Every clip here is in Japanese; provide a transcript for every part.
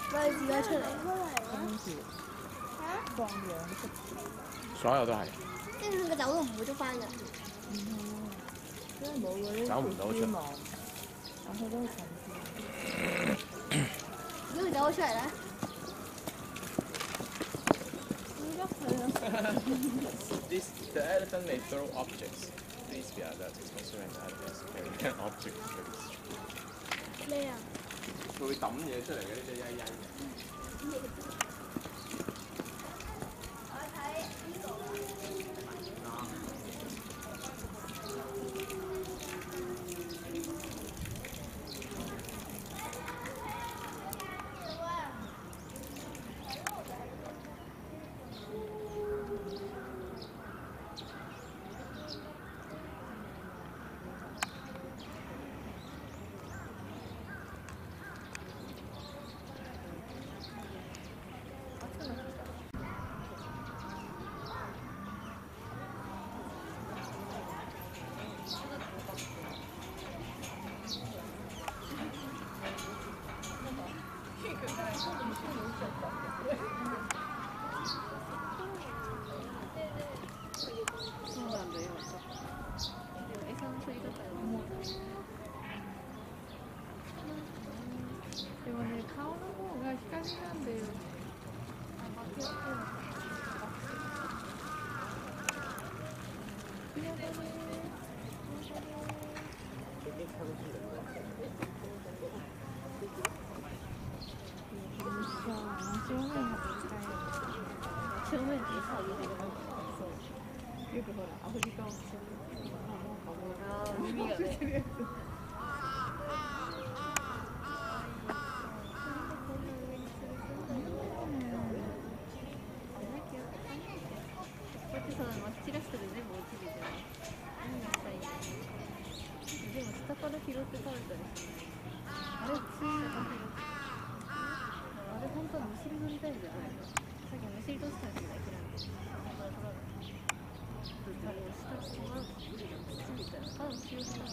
攞你自己出嚟。 跟住放養式。 所有都係。 跟住佢走都唔會捉翻㗎。 因為冇嗰啲走唔到出。 但佢都係近視。 如果佢走咗出嚟咧？ The elephant may throw objects. Please be alert, considering the elephants carrying an object very strong. 咩啊？ 佢會抌嘢出嚟嘅呢隻曳曳嘅。 でもね、顔の方が光なんだよ。正面ってさ、よくほら、アフリカを着てる。耳がね。チラシとで全部落ちるじゃん。何がしたいんだろう。でも下から拾って食べたりする。あれ普通あれ本当はむしり取りたいんじゃないの。さっきむしり取ってたんだけど諦めて。だから取らない。あれ下から土みたいな。あ、後ろに。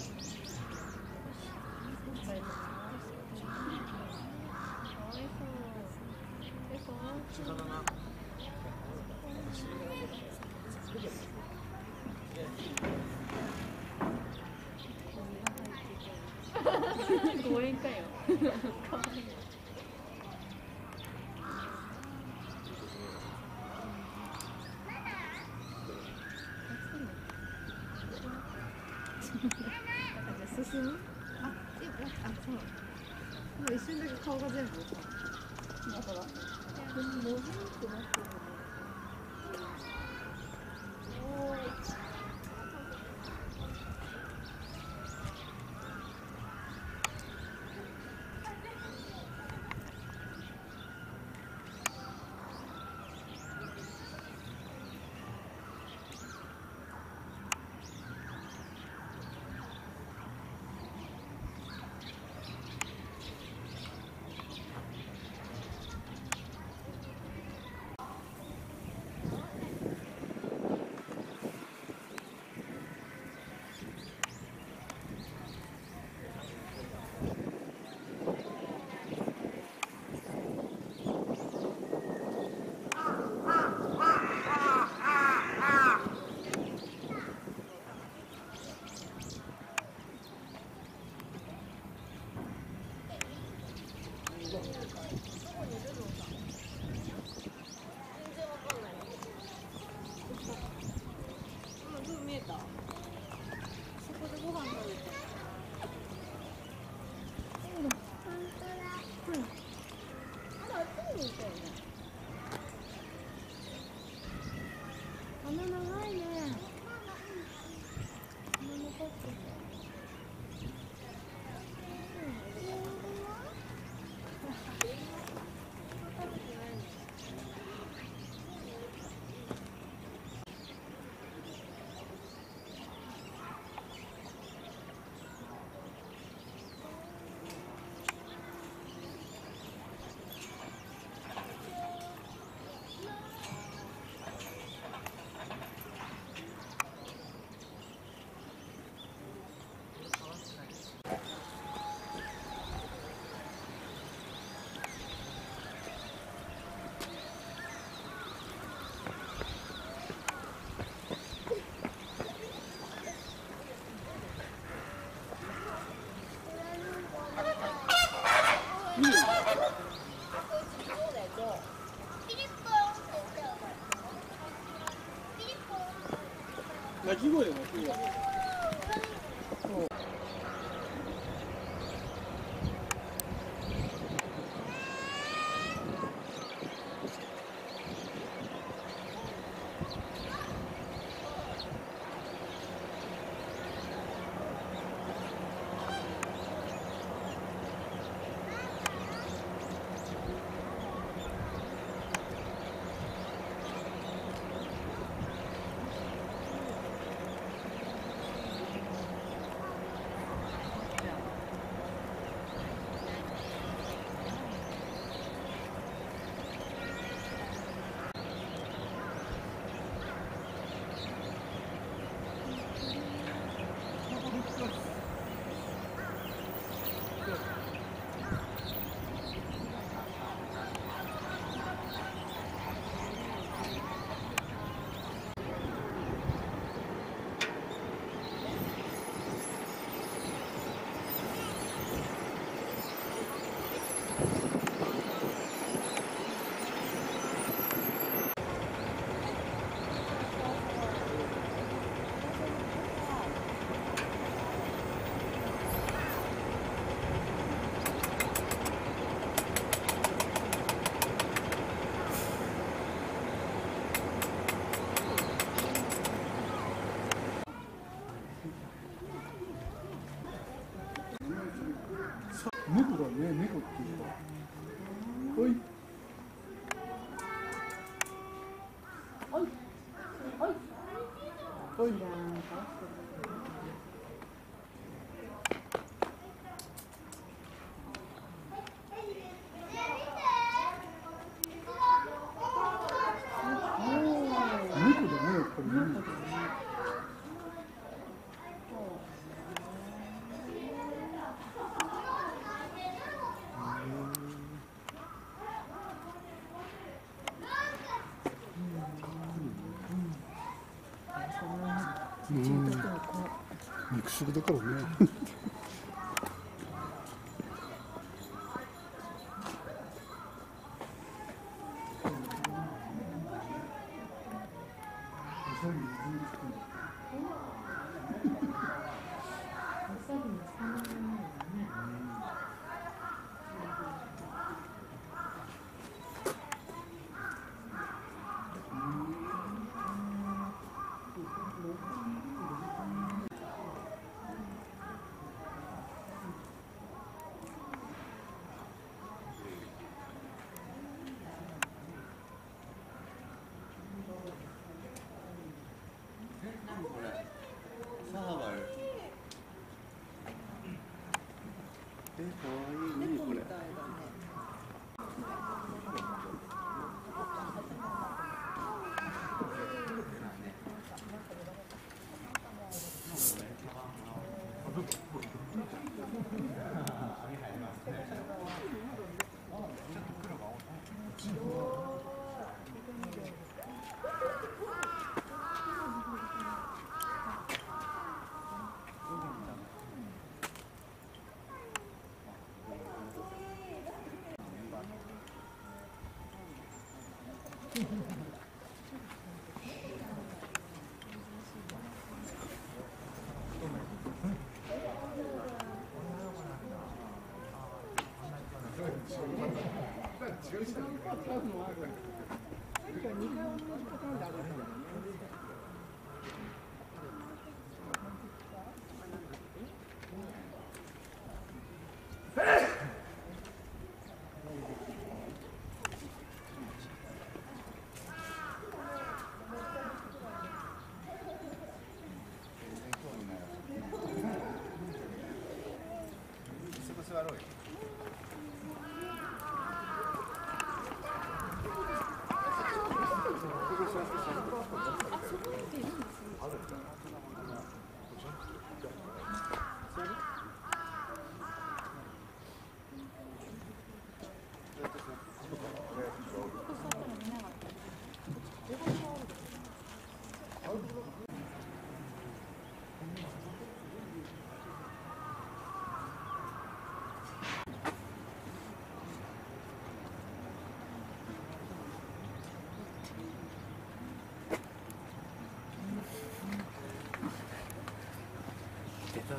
公園かよ。かわいい。進む？あ、そう。もう一瞬だけ顔が全部。だから。でももうずっとなってるよね。 鳴き声鳴き声。猫だね、猫っていうか。おい。おい。おい。猫だね、やっぱりね。肉食だからね。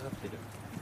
がってる。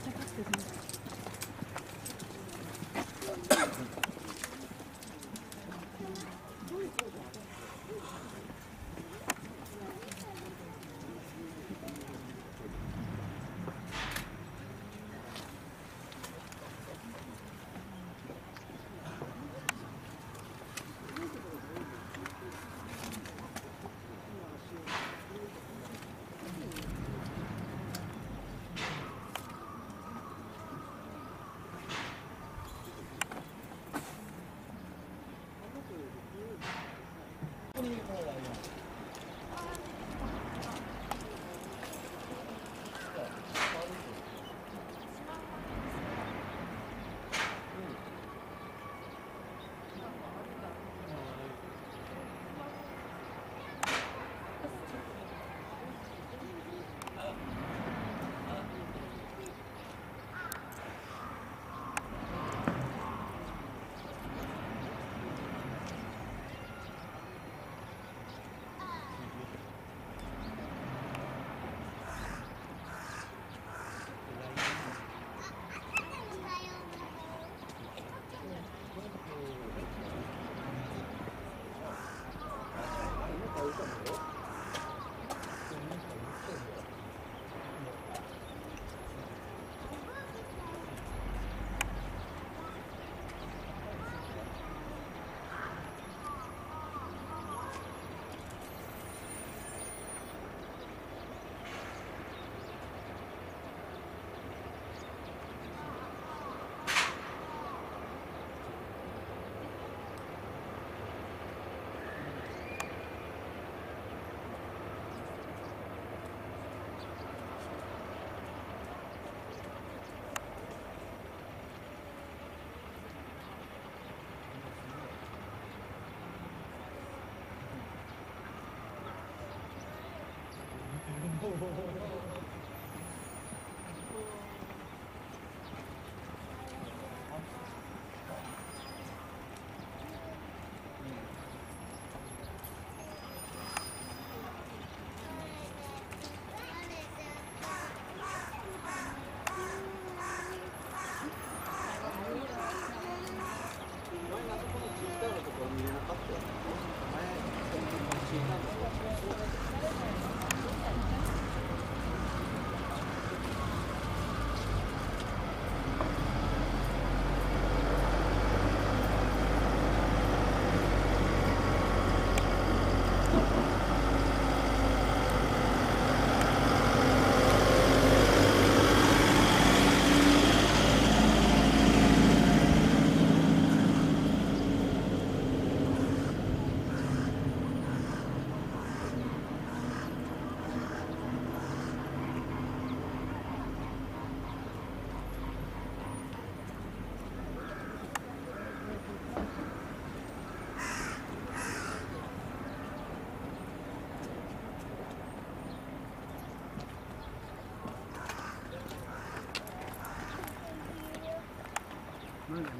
まだ見れない。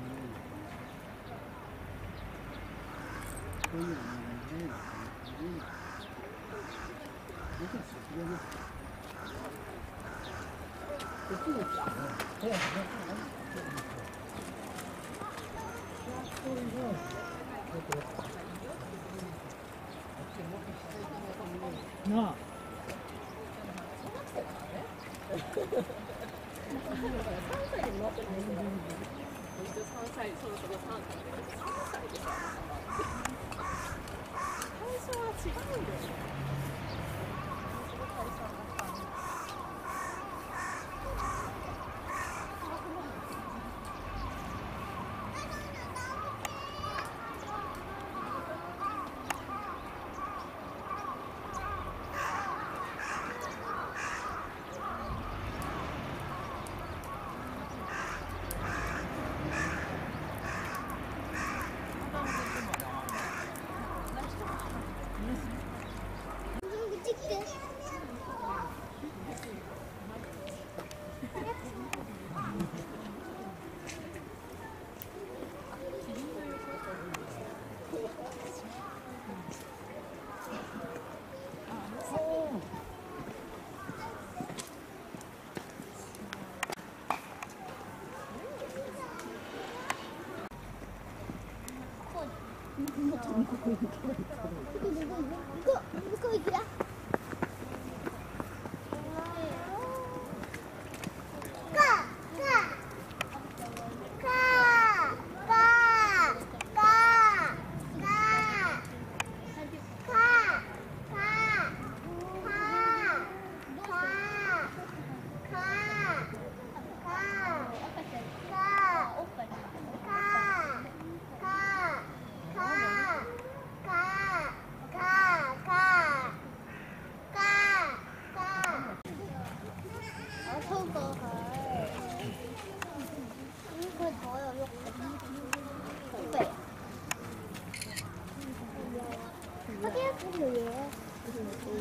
こういうのまだ見れない。僕は卒業ですか。こっちも来たね。なあ。 3歳、そろそろ3歳で3歳でさ、最初は違うんだよね。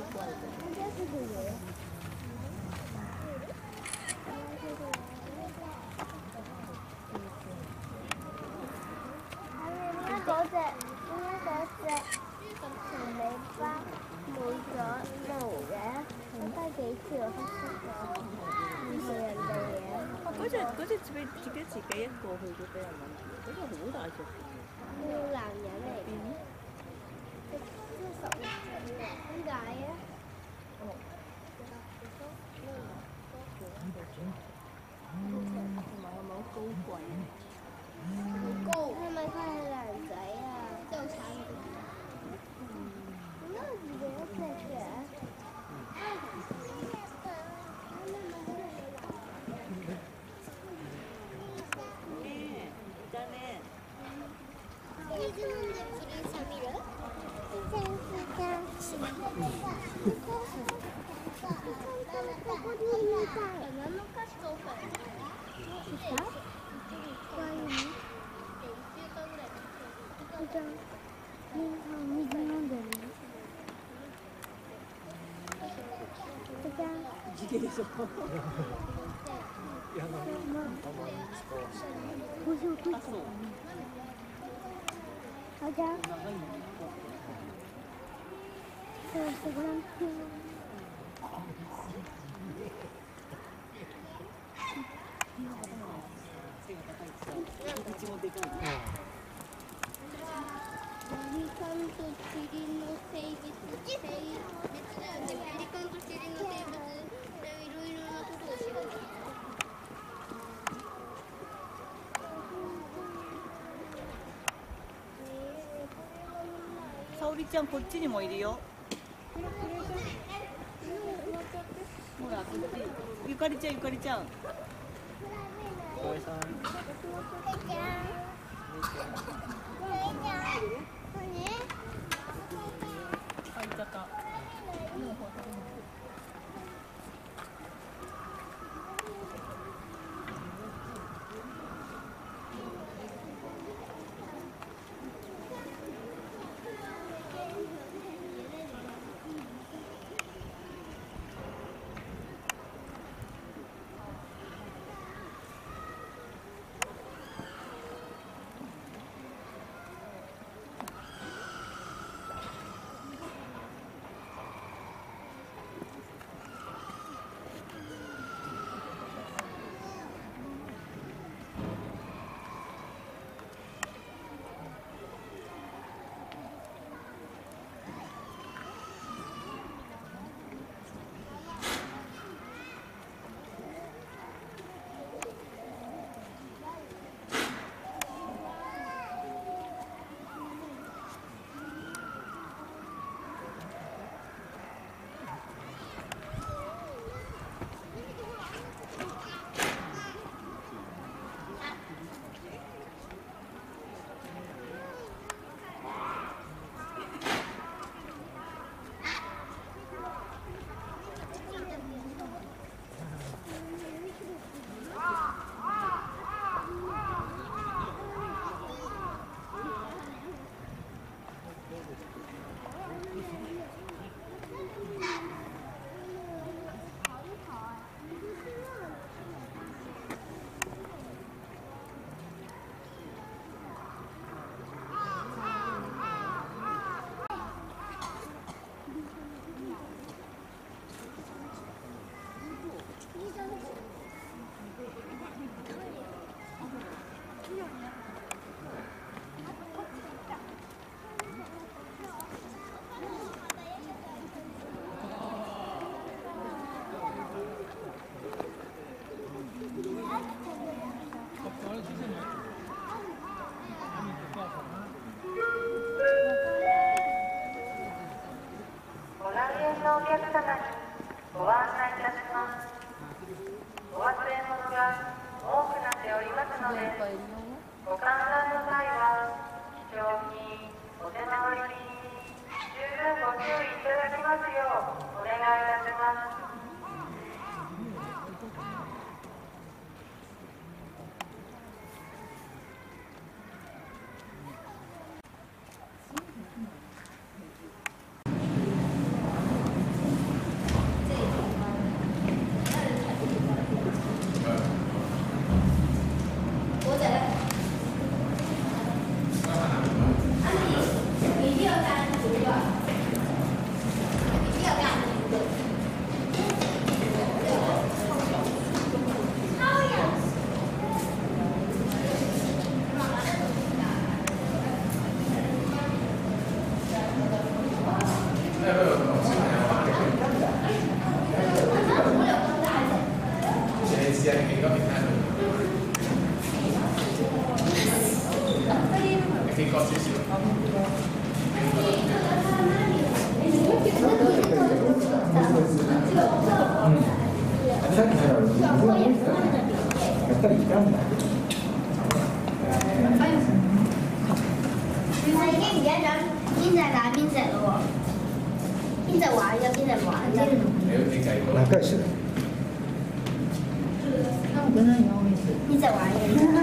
嗰隻俾自己一個去咗俾人揾住，嗰個好大隻嘅。 男人嚟嘅，點解啊？ 同埋係咪好高貴？ 好高，係咪佢係男仔啊？即係好慘嘅。點解自己一隻嘅？ 沙織ちゃんこっちにもいるよ。ほらこっち。ゆかりちゃんゆかりちゃん。 小江さん。 あ、いたか。 のお客様にご案内いたします。お忘れ物が多くなっておりますので、ご観覧の際は非常にお手回りに十分ご注意いただきますようお願いいたします。 こっぱりいたんだ。 邊隻打邊隻咯喎？邊隻玩嘅？邊隻唔玩嘅？ 仲良しだ。 邊隻玩嘅？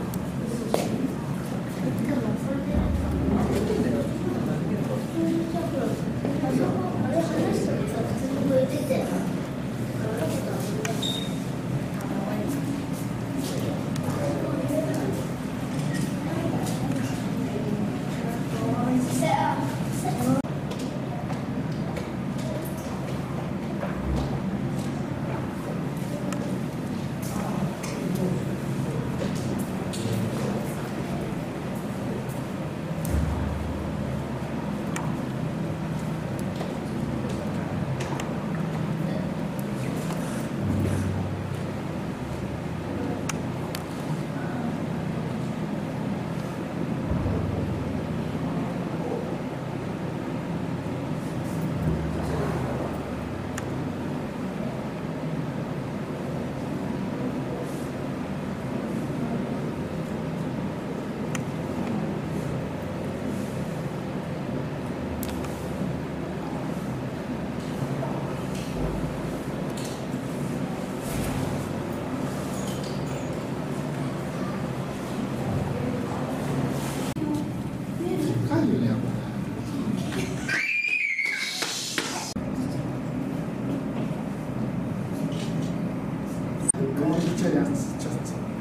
这样子就是这样。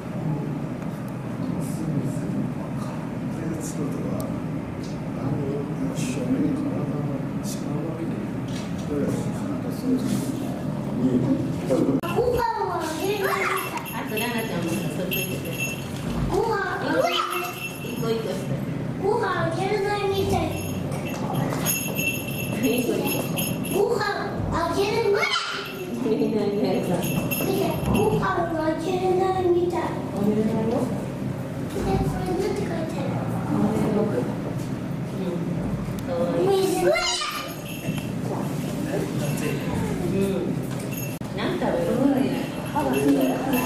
这个车子啊，然后小妹好像他们喜欢外面，对，那个手机， 不看我， あと奈々ちゃんもそっち行ってご飯一個一個してご飯あげれないみたい。 一個一個ご飯あげれない。 みんなにやるからご飯あげれないみたい。 おめでとうよこれなんて書いてある？水。 何食べる？歯がすごい。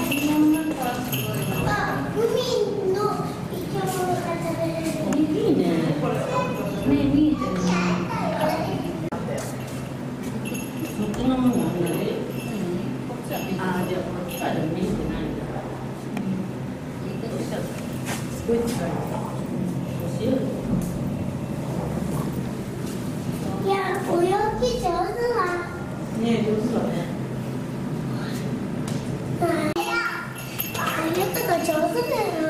あ、海の生き物が食べれる。 いいね。ね見えてるね。そっちのものなんだね。ああ、じゃあこっちから見えてないんだ。いいことした。すごい近い。塩。 いや、泳ぎ上手だ。 ね上手だね。 あれとか上手だよ。